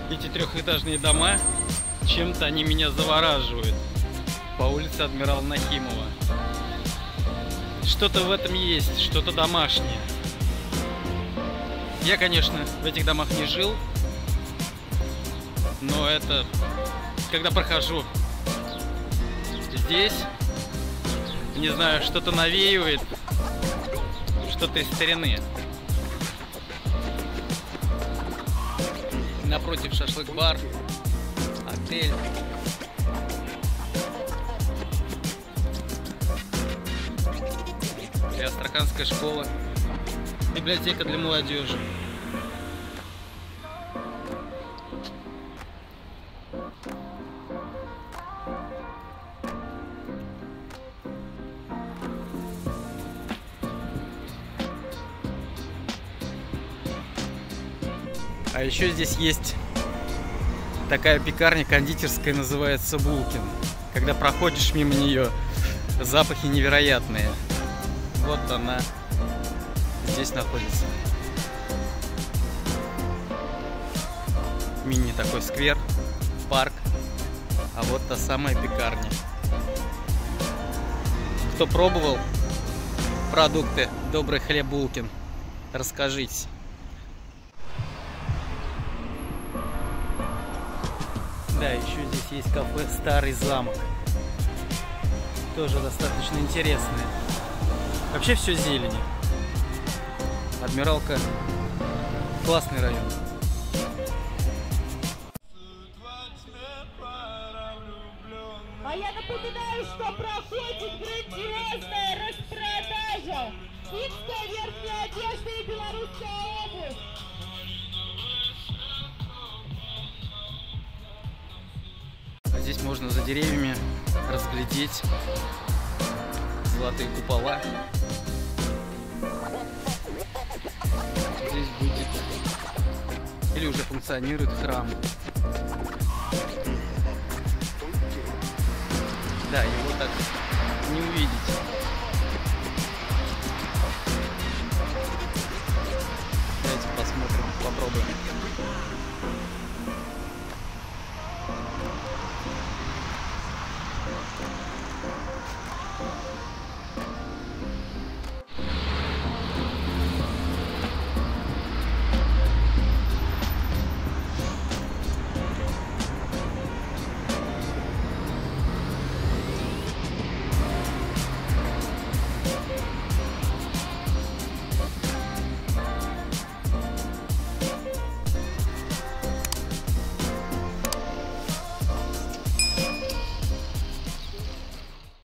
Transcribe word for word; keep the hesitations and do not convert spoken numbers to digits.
Эти трехэтажные дома, чем-то они меня завораживают. По улице Адмирала Нахимова. Что-то в этом есть, что-то домашнее. Я, конечно, в этих домах не жил, но это, когда прохожу здесь, не знаю, что-то навеивает, что-то из старины. Напротив шашлык-бар, отель. И Астраханская школа, библиотека для молодежи. А еще здесь есть такая пекарня кондитерская, называется Булкин. Когда проходишь мимо нее, запахи невероятные. Вот она здесь находится. Мини такой сквер, парк. А вот та самая пекарня. Кто пробовал продукты Добрый хлеб Булкин, расскажите. Да, еще здесь есть кафе «Старый замок». Тоже достаточно интересное. Вообще все зелени. Адмиралка — классный район. А я напоминаю, что проходит грандиозная распродажа. Финская верхняя одежда и белорусская обувь. Здесь можно за деревьями разглядеть золотые купола. Здесь будет или уже функционирует храм. Да, его так не увидеть. Давайте посмотрим, попробуем.